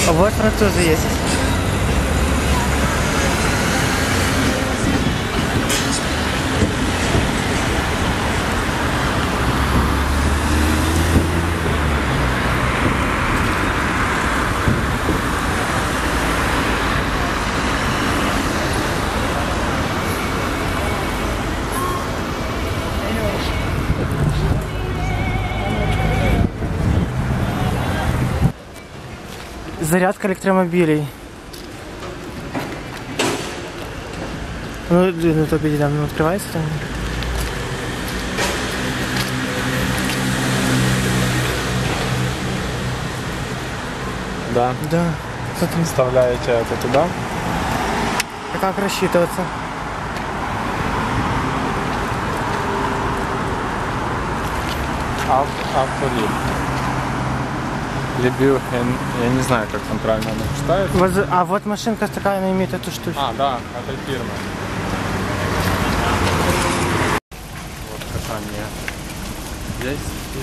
А вот французы есть. Зарядка электромобилей. Ну, то передам, открывается там. Да. Да. Смотри. Вставляете это туда. А как рассчитываться? Автолип. Либю, я не знаю, как там правильно она читается. А вот машинка такая, она имеет эту штуку. А, да, это фирма. Вот катание. Здесь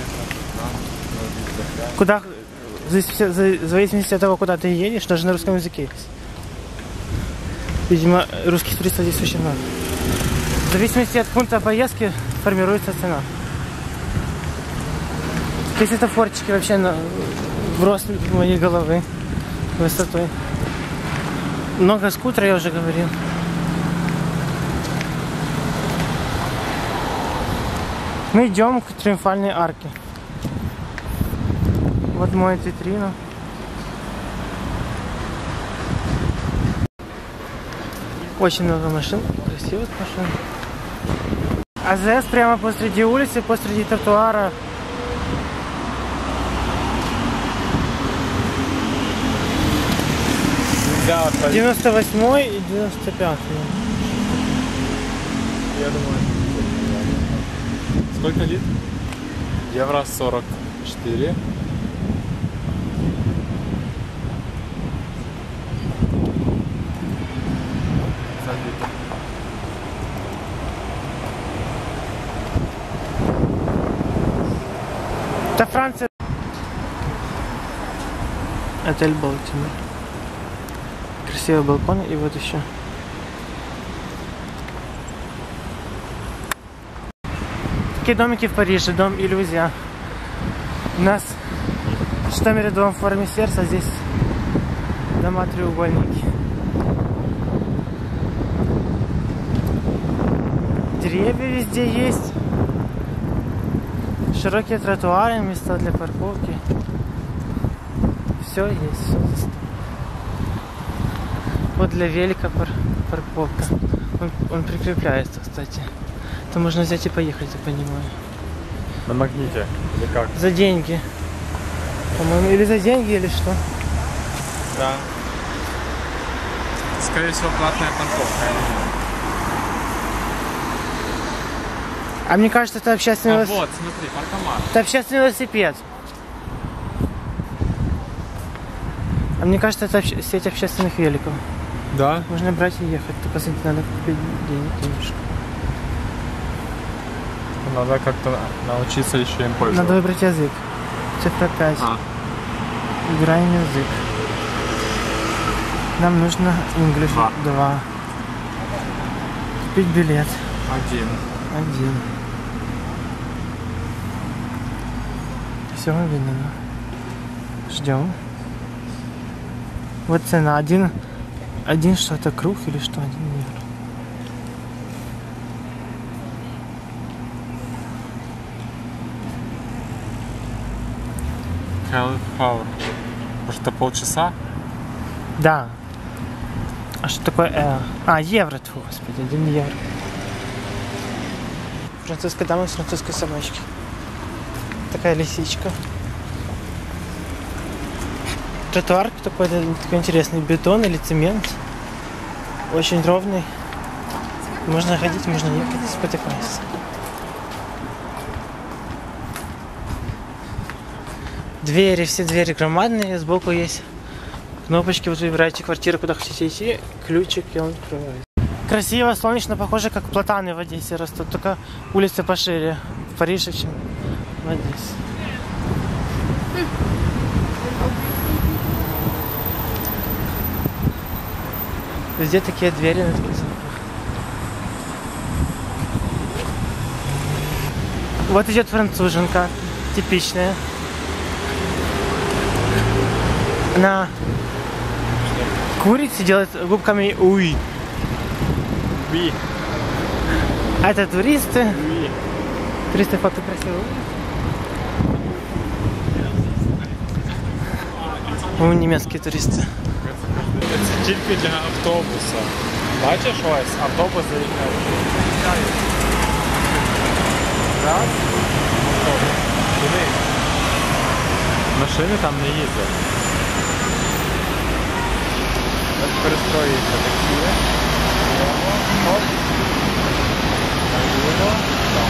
Куда, в зависимости от того, куда ты едешь, даже на русском языке есть. Видимо, русских туристов здесь очень много. В зависимости от пункта поездки формируется цена. Если это форточки вообще в рост моей головы высотой. Много скутеров, я уже говорил. Мы идем к Триумфальной арке. Вот моет витрину. Очень много машин, красивых машин. АЗС прямо посреди улицы, посреди тротуара. нельзя 98 и 95. Я думаю. Сколько лит? Евро 44. Это Франция. Отель Балтимор. Красивые балконы и вот еще. Такие домики в Париже, дом Иллюзия. У нас в Житомире дом в форме сердца, а здесь дома треугольники. Деревья везде есть. Широкие тротуары, места для парковки. Все есть. Все здесь. Вот для велика парковка. Он прикрепляется, кстати. То можно взять и поехать, я понимаю. На магните или как? За деньги. По-моему, или за деньги, или что? Да. Скорее всего, платная парковка. А мне кажется, это общественный велосипед. Вот, смотри, паркомат. Это общественный велосипед. А мне кажется, это сеть общественных великов. Да? Можно брать и ехать, только надо купить денег, конечно. Надо как-то научиться еще им пользоваться. Надо выбрать язык. Цифра 5. Выбираем язык. Нам нужно English 2. Купить билет. 1. Все видно. Ждем. Вот цена. Один что-то круг или что? 1 евро. Power. Может, это полчаса? Да. А что такое евро, тьфу, господи, 1 евро. Французская дама с французской собачки. Такая лисичка. Тротуар такой интересный, бетон или цемент. Очень ровный. Можно ходить, можно ехать, спотыкаясь. Двери, все двери громадные, сбоку есть кнопочки, вот выбираете квартиру, куда хотите идти, ключик, и он открывается. Красиво, солнечно, похоже, как платаны в Одессе растут, только улицы пошире в Париже, чем в Одессе. Везде такие двери на таких замках. Вот идет француженка, типичная. Она курицы делает губками уи. Oui. А это туристы. Oui. Туристы фото красивые. Немецкие туристы. Це тільки для автобуса. Бачиш ось, автобус заїхав. Раз. Автобус. Туди. Машини там не їздять. Так перестроїться таксі. Оп. Наліво. Там.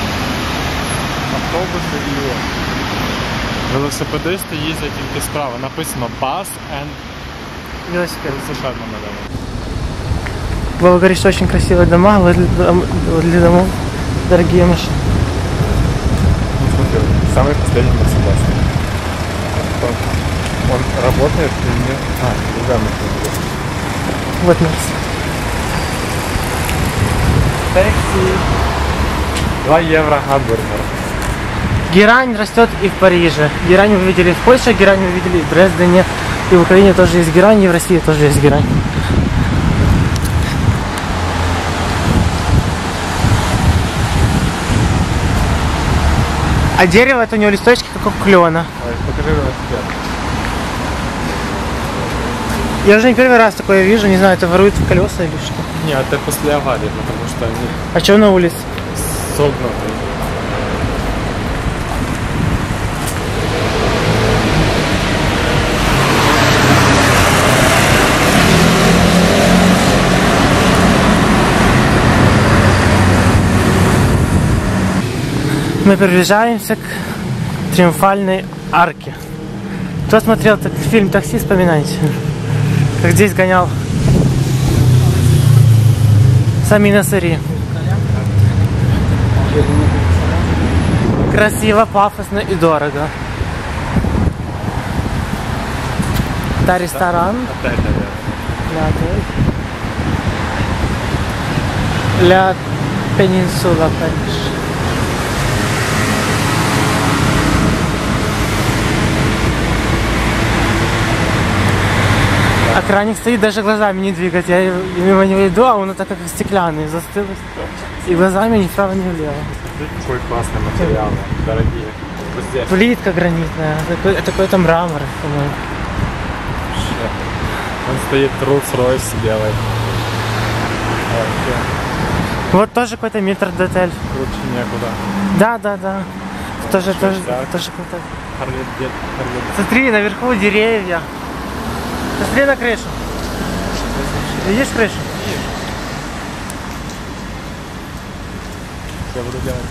Автобуси ліво. Велосипедисти їздять тільки справа. Написано bus and Велосипед. велосипед на медалі. Вова говорит, что очень красивые дома, возле домов дорогие машины. Ну, смотри, самый последний Мерседес. Он работает или нет? А, другая машина. Вот Мерс. Такси. 2 евро гамбургер. Герань растет и в Париже. Герань вы видели в Польше, герань вы видели в Дрездене. И в Украине тоже есть герань, и в России тоже есть герань. А дерево это у него листочки, как у клена. Покажи велосипед. Я уже не первый раз такое вижу, не знаю, это воруют в колеса или что. Не, это после аварии, потому что они А что на улице? согнуты. Мы приближаемся к Триумфальной арке. Кто смотрел фильм «Такси», вспоминайте, как здесь гонял Сами Насыри. Красиво, пафосно и дорого. Это ресторан. Отель, наверное. Ля Пенинсула, Париж. А краник стоит, даже глазами не двигать. Я мимо него иду, а он так как стеклянный, застыл. И глазами ни вправо, ни влево. Какой классный материал, дорогие. Везде. Плитка гранитная, такой там мрамор, по-моему. Он стоит Rolls-Royce белый. Вот тоже какой-то метрдотель. Круче некуда. Да. Тоже круто. Харли. Смотри, наверху деревья. Посмотри на крышу. Видишь крышу? Я буду делать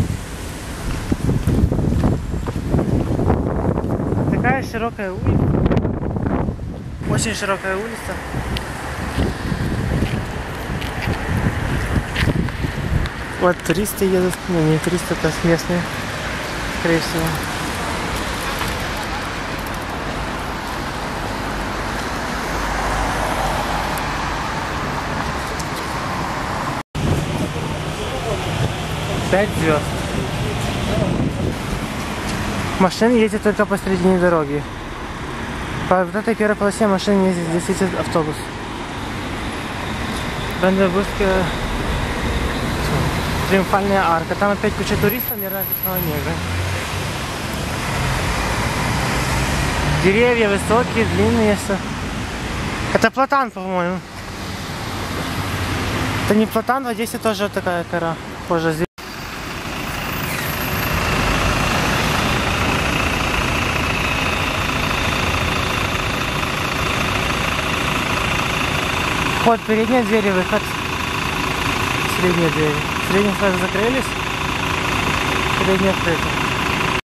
панораму. Такая широкая улица. Очень широкая улица. Вот туристы едут. Ну, не туристы, это местные, скорее всего. Пять звезд. Машины ездят только посредине дороги. По вот этой первой полосе машин ездит, здесь едет автобус. Бранденбургская Триумфальная арка. Там опять куча туристов, ни разного негра. Деревья высокие, длинные все. Это платан, по-моему. Это не платан, в Одессе тоже такая кора. Позже здесь. Вход, передние двери, выход. Средние двери. Средние сразу закрылись. Передние открыты.